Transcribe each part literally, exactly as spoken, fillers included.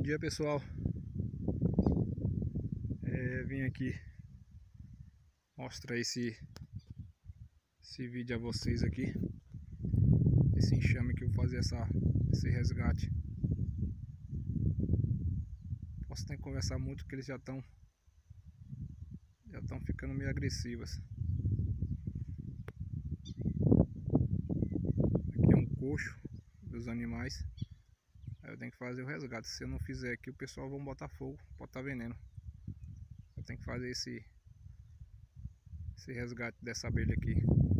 dia, pessoal. É, vim aqui mostrar esse esse vídeo a vocês aqui, esse enxame que eu vou fazer essa, esse resgate. Posso ter que conversar muito porque eles já estão já estão ficando meio agressivas. Aqui é um coxo dos animais. Aí eu tenho que fazer o resgate. Se eu não fizer aqui, o pessoal vai botar fogo, botar veneno. Eu tenho que fazer esse esse resgate dessa abelha aqui.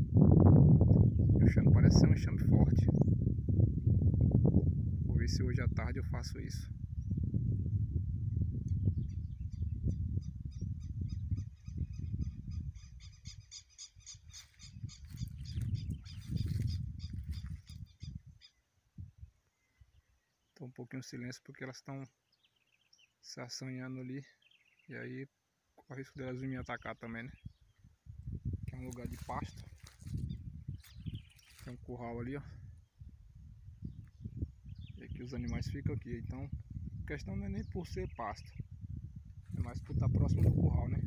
O enxame parece ser um enxame forte. Vou ver se hoje à tarde eu faço isso. Tô um pouquinho em silêncio porque elas estão se assanhando ali. E aí corre o risco delas virem me atacar também, né? Aqui é um lugar de pasto. Tem um curral ali, ó. E aqui os animais ficam aqui. Então a questão não é nem por ser pasto, é mais por estar próximo do curral, né?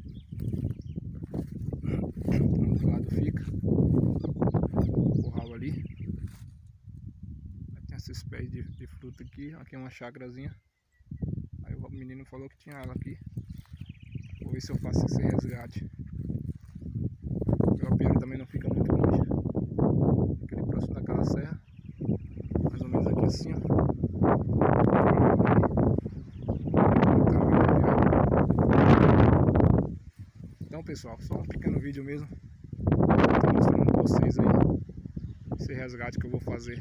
Então do lado fica o curral ali. Aí tem esses pés de, de fruta aqui. Aqui é uma chácarazinha. Aí o menino falou que tinha ela aqui. Vou ver se eu faço esse resgate. O apiário também não fica muito longe. Fica ali próximo daquela serra. Mais ou menos aqui assim, ó. Então, pessoal, só um pequeno vídeo mesmo. Estou mostrando pra vocês aí esse resgate que eu vou fazer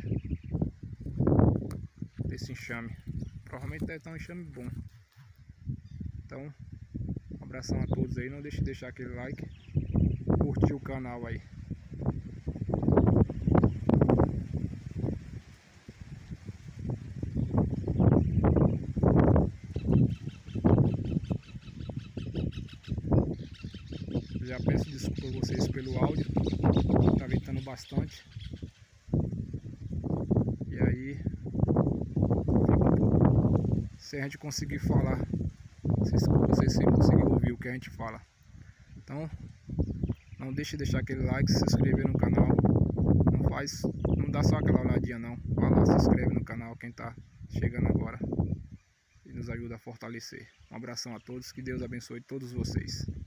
desse enxame. Provavelmente deve estar um enxame bom. Então, um abração a todos aí. Não deixe de deixar aquele like, curtir o canal aí. Já peço desculpa a vocês pelo áudio, tá ventando bastante. E aí, se a gente conseguir falar, vocês, vocês sem conseguir ouvir o que a gente fala. Então, não deixe de deixar aquele like, se inscrever no canal. Não faz, não dá só aquela olhadinha não. Vai lá, se inscreve no canal quem tá chegando agora e nos ajuda a fortalecer. Um abração a todos, que Deus abençoe todos vocês.